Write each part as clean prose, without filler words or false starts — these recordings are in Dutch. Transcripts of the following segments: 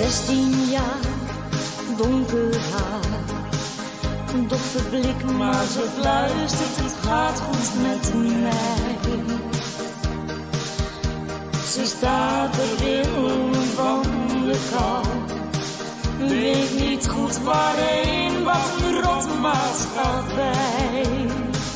16 jaar, donker haar, doffe blik, maar ze fluistert, het gaat goed met mij. Ze staat te rillen van de kou, weet niet goed waarheen, wat een rotmaatschappij.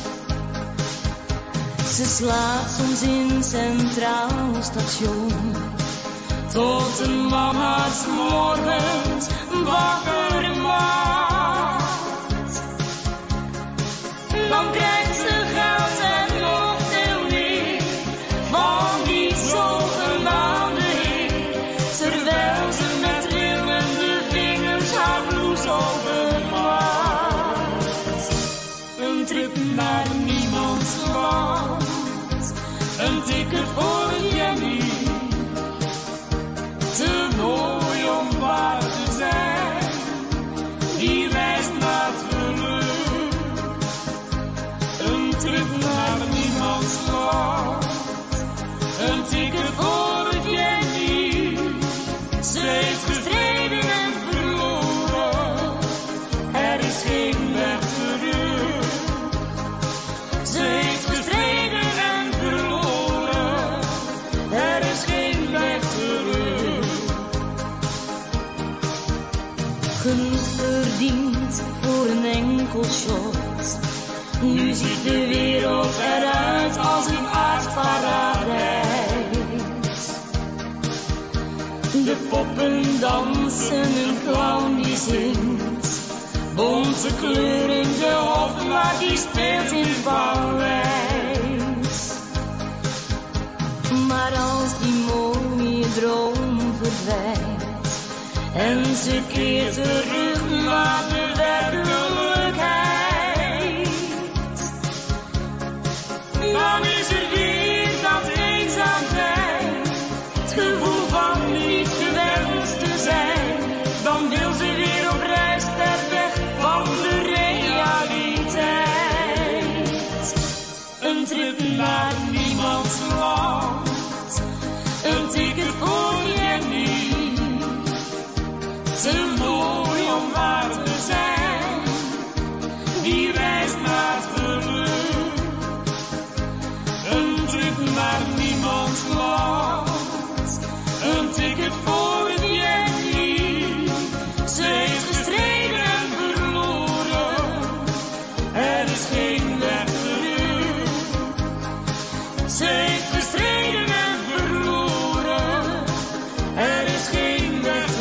Ze slaapt soms in Centraal Station, tot een mama 's morgens wakker maakt. Dan krijgt ze geld en nog veel meer van die zogenaamde heer, terwijl ze met trillende vingers haar blouse openmaakt. Een trip naar niemands land, een ticket voor Jenny, te mooi om waar te zijn, die reist naar het geluk. Een trip naar niemands land, een ticket voor Jenny. Ze heeft gestreden en verloren, er is geen weg terug. Ze heeft gestreden en verloren, er is geen weg terug. Genoeg verdiend voor een enkel shot, nu ziet de wereld eruit als een aardparadijs. De poppen dansen, een clown die zingt, bonte kleuren, de hofmaat die speelt in het paleis. Maar als die mooie droom verdwijnt en ze keert terug naar de werkelijkheid, dan is er weer dat eenzaam zijn, het gevoel van niet gewenst te zijn. Dan wil ze weer op reis ver weg van de realiteit. Een trip naar niemands land, een ticket voor Jenny, te mooi om waar te zijn, die reist naar het geluk. Een trip naar niemands land, een ticket voor Jenny. Ze heeft gestreden en verloren, er is geen weg terug. Ze heeft gestreden en verloren, er is geen weg terug.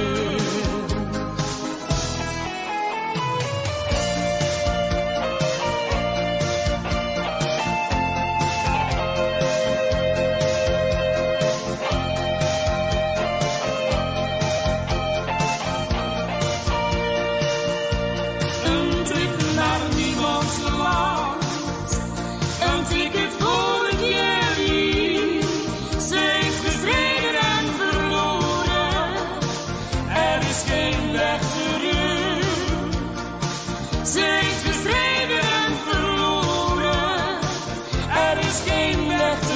Een trip naar niemands land, een ticket voor Jenny. Ze heeft gestreden en verloren, er is geen weg terug. Ze heeft gestreden en verloren, er is geen weg terug.